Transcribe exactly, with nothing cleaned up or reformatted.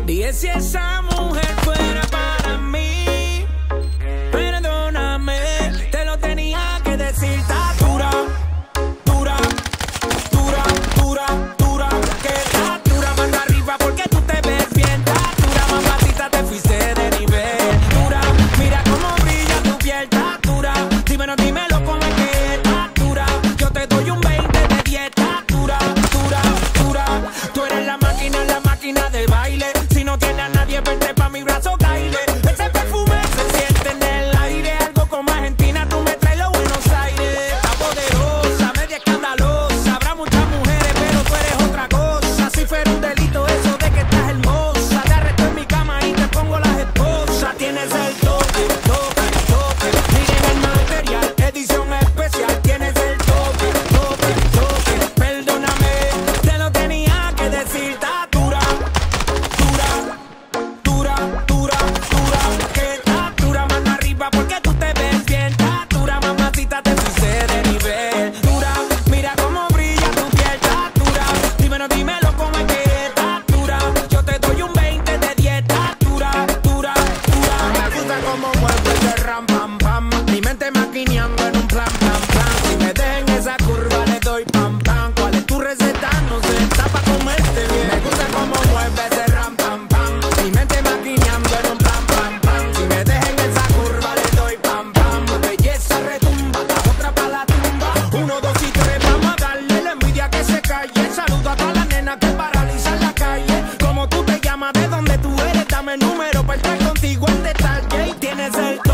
Dije si esa mujer fuera para mí, perdóname, te lo tenía que decir. Está dura, dura, dura, dura, dura, que está dura, mano arriba porque tú te ves bien. Está dura, mamacita, te fuiste de nivel. Dura, mira cómo brilla tu piel. Está dura, dímelo, dímelo cómo es que está dura. Yo te doy un veinte de diez. Está dura, dura, dura. Tú eres la máquina, la máquina de baile. Si no tienes a nadie, vente pa' mi brazo, caile. Ese perfume se siente en el aire. Algo como Argentina, tú me traes los Buenos Aires. Está poderosa, media escandalosa. Habrá muchas mujeres, pero tú eres otra cosa. Si fuera un delito eso de que estás hermosa, te arresto en mi cama y te pongo las esposas. Tienes el toque, toque, toque. Miren el material, edición especial. Tienes el toque, toque, toque. Perdóname, te lo tenía que decir. Está dura, dura, dura, dura, dura, que está dura, mano arriba porque tú te ves bien. Está dura, mamacita, te fuiste de nivel. Dura, mira cómo brilla tu piel. Está dura, dímelo, dímelo cómo es que está dura. Yo te doy un veinte de diez. Está dura, dura, dura. Me gusta cómo mueve ese ram, pam, pam. Mi mente maquineando en un plan, plan, plan. Si me dejen esa curva le doy pam, pam. ¿Cuál es tu receta? No sé, está pa' comerte bien. Me gusta cómo mueve ese ram, pam, pam. Mi mente maquineando en un plan, pam, pam. Si me dejen esa curva le doy pam, pam. Belleza retumba, la otra pa' la tumba. Uno, dos y tres, vamos a darle la envidia que se calle. Saludo a todas las nenas que paralizan la calle. Como tú te llamas, de dónde tú eres, dame el número para estar contigo en detalle. Y tienes el